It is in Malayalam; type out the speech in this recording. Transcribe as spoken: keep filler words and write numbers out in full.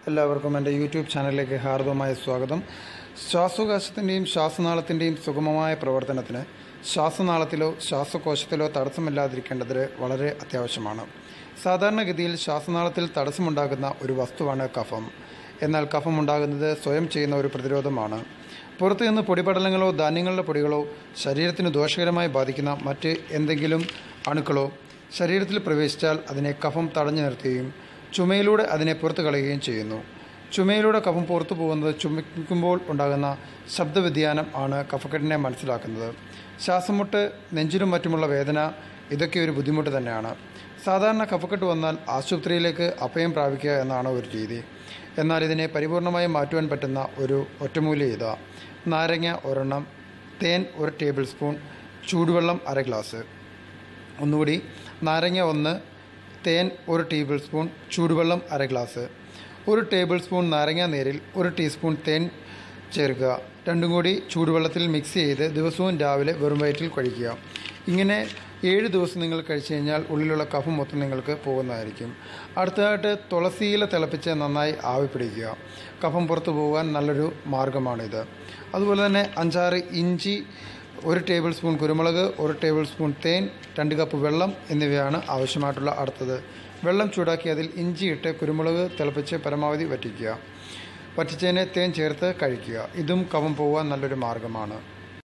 എല്ലാവർക്കും എൻ്റെ യൂട്യൂബ് ചാനലിലേക്ക് ഹാർദവമായ സ്വാഗതം. ശ്വാസോച്ഛ്വാസത്തിൻ്റെയും ശ്വാസനാളത്തിൻ്റെയും സുഗമമായ പ്രവർത്തനത്തിന് ശ്വാസനാളത്തിലോ ശ്വാസകോശത്തിലോ തടസ്സമില്ലാതിരിക്കേണ്ടത് വളരെ അത്യാവശ്യമാണ്. സാധാരണഗതിയിൽ ശ്വാസനാളത്തിൽ തടസ്സമുണ്ടാകുന്ന ഒരു വസ്തുവാണ് കഫം. എന്നാൽ കഫം ഉണ്ടാകുന്നത് സ്വയം ചെയ്യുന്ന ഒരു പ്രതിരോധമാണ്. പുറത്തു നിന്ന് പൊടിപടലങ്ങളോ ധാന്യങ്ങളുടെ പൊടികളോ ശരീരത്തിന് ദോഷകരമായി ബാധിക്കുന്ന മറ്റ് എന്തെങ്കിലും അണുക്കളോ ശരീരത്തിൽ പ്രവേശിച്ചാൽ അതിനെ കഫം തടഞ്ഞു നിർത്തുകയും ചുമയിലൂടെ അതിനെ പുറത്തു കളയുകയും ചെയ്യുന്നു. ചുമയിലൂടെ കഫം പുറത്തു പോകുന്നത് ചുമയ്ക്കുമ്പോൾ ഉണ്ടാകുന്ന ശബ്ദവ്യതിയാനം ആണ് കഫക്കെട്ടിനെ മനസ്സിലാക്കുന്നത്. ശ്വാസമുട്ട്, നെഞ്ചിനും മറ്റുമുള്ള വേദന, ഇതൊക്കെ ഒരു ബുദ്ധിമുട്ട് തന്നെയാണ്. സാധാരണ കഫക്കെട്ട് വന്നാൽ ആശുപത്രിയിലേക്ക് അഭയം പ്രാപിക്കുക എന്നാണ് ഒരു രീതി. എന്നാൽ ഇതിനെ പരിപൂർണമായി മാറ്റുവാൻ പറ്റുന്ന ഒരു ഒറ്റമൂലി ഇതാ: നാരങ്ങ ഒരെണ്ണം, തേൻ ഒരു ടേബിൾ സ്പൂൺ, ചൂടുവെള്ളം അര ഗ്ലാസ്. ഒന്നുകൂടി: നാരങ്ങ ഒന്ന്, തേൻ ഒരു ടേബിൾ സ്പൂൺ, ചൂടുവെള്ളം അര ഗ്ലാസ്. ഒരു ടേബിൾ സ്പൂൺ നാരങ്ങാ നീരിൽ ഒരു ടീസ്പൂൺ തേൻ ചേർക്കുക. രണ്ടും കൂടി ചൂടുവെള്ളത്തിൽ മിക്സ് ചെയ്ത് ദിവസവും രാവിലെ വെറും വയറ്റിൽ കഴിക്കുക. ഇങ്ങനെ ഏഴ് ദിവസം നിങ്ങൾ കഴിച്ചു കഴിഞ്ഞാൽ ഉള്ളിലുള്ള കഫം മൊത്തം നിങ്ങൾക്ക് പോകുന്നതായിരിക്കും. അടുത്തതായിട്ട് തുളസിയില തിളപ്പിച്ച് നന്നായി ആവി പിടിക്കുക. കഫം പുറത്തു പോകാൻ നല്ലൊരു മാർഗ്ഗമാണിത്. അതുപോലെ തന്നെ അഞ്ചാറ് ഇഞ്ചി, ഒരു ടേബിൾ സ്പൂൺ കുരുമുളക്, ഒരു ടേബിൾ സ്പൂൺ തേൻ, രണ്ട് കപ്പ് വെള്ളം എന്നിവയാണ് ആവശ്യമായിട്ടുള്ള അടുത്തത്. വെള്ളം ചൂടാക്കി അതിൽ ഇഞ്ചി ഇട്ട് കുരുമുളക് തിളപ്പിച്ച് പരമാവധി വറ്റിക്കുക. വറ്റിച്ചതിനെ തേൻ ചേർത്ത് കഴിക്കുക. ഇതും കഫം പോകാൻ നല്ലൊരു മാർഗ്ഗമാണ്.